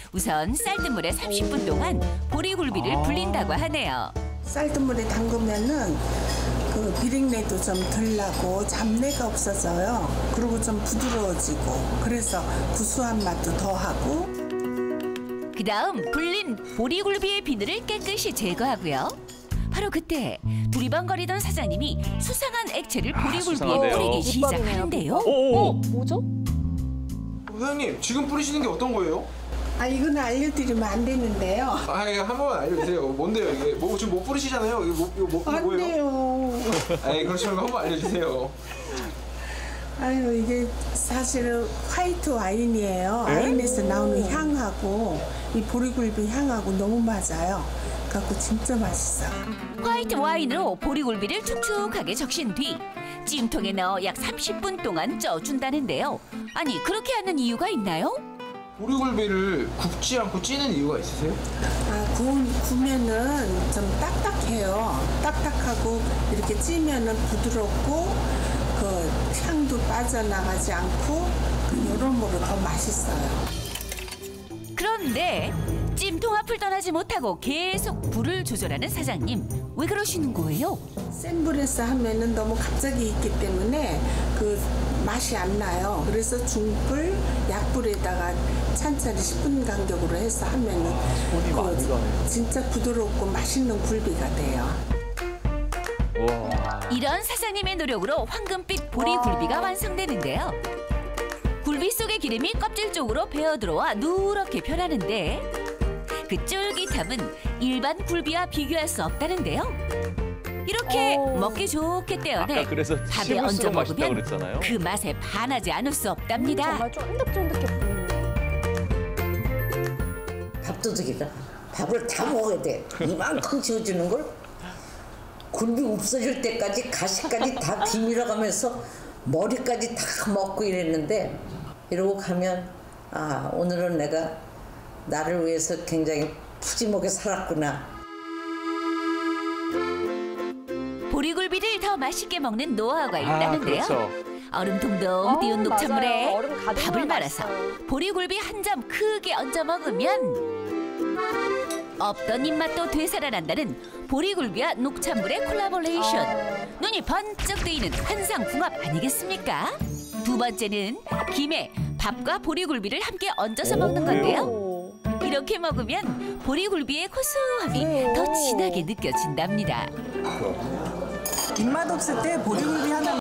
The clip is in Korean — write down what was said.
우선 쌀뜨물에 30분 동안 보리굴비를 불린다고 하네요. 쌀뜨물에 담그면은 그 비린내도 좀 덜 나고 잡내가 없어져요. 그리고 좀 부드러워지고 그래서 구수한 맛도 더하고. 그다음 불린 보리굴비의 비늘을 깨끗이 제거하고요. 바로 그때 두리번거리던 사장님이 수상한 액체를 보리굴비에 뿌리기 시작하는데요. 뭐죠? 사장님, 지금 뿌리시는 게 어떤 거예요? 아, 이거는 알려드리면 안 되는데요. 아, 이거 한 번만 알려주세요. 뭔데요, 이게? 지금 못 뿌리시잖아요. 이거 안 뭐예요? 돼요. 아이, 그렇지 말고 한 번 알려주세요. 아유, 이게 사실은 화이트 와인이에요. 와인에서 나오는 향하고 이 보리굴비 향하고 너무 맞아요. 그래갖고 진짜 맛있어요. 화이트 와인으로 보리굴비를 촉촉하게 적신 뒤 찜통에 넣어 약 30분 동안 쪄준다는데요. 아니, 그렇게 하는 이유가 있나요? 보리굴비를 굽지 않고 찌는 이유가 있으세요? 아, 구우면은 좀 딱딱해요. 딱딱하고 이렇게 찌면은 부드럽고 그 향도 빠져나가지 않고 그 여러모로 더 맛있어요. 그런데 찜통 앞을 떠나지 못하고 계속 불을 조절하는 사장님. 왜 그러시는 거예요? 센 불에서 하면은 너무 갑자기 익기 때문에 그 맛이 안 나요. 그래서 중불, 약불에다가 천천히 10분 간격으로 해서 하면은 진짜 부드럽고 맛있는 굴비가 돼요. 이런 사장님의 노력으로 황금빛 보리굴비가 완성되는데요. 굴비 속의 기름이 껍질 쪽으로 배어들어와 누렇게 변하는데 그 쫄깃함은 일반 굴비와 비교할 수 없다는데요. 이렇게 먹기 좋게 떼어내 밥에 얹어 먹으면 그 맛에 반하지 않을 수 없답니다. 정말 쫀득쫀득해 보이네요. 밥도둑이다. 밥을 다 먹어야 돼. 이만큼 지어주는 걸 굴비 없어질 때까지 가시까지 다 비밀어가면서 머리까지 다 먹고 이랬는데 이러고 가면 아, 오늘은 내가 나를 위해서 굉장히 푸짐하게 살았구나. 보리굴비를 더 맛있게 먹는 노하우가 있다는데요. 그렇죠. 얼음 동동 띄운 녹찬물에 맞아요. 얼음 가득 밥을 넣으면 말아서 맛있어요. 보리굴비 한 점 크게 얹어 먹으면 없던 입맛도 되살아난다는 보리굴비와 녹찬물의 콜라보레이션. 눈이 번쩍 뜨이는 한상궁합 아니겠습니까? 두 번째는 김에 밥과 보리굴비를 함께 얹어서 먹는 건데요. 이렇게 먹으면 보리굴비의 고소함이 더 진하게 느껴진답니다. 입맛 없을 때 보리굴비 하나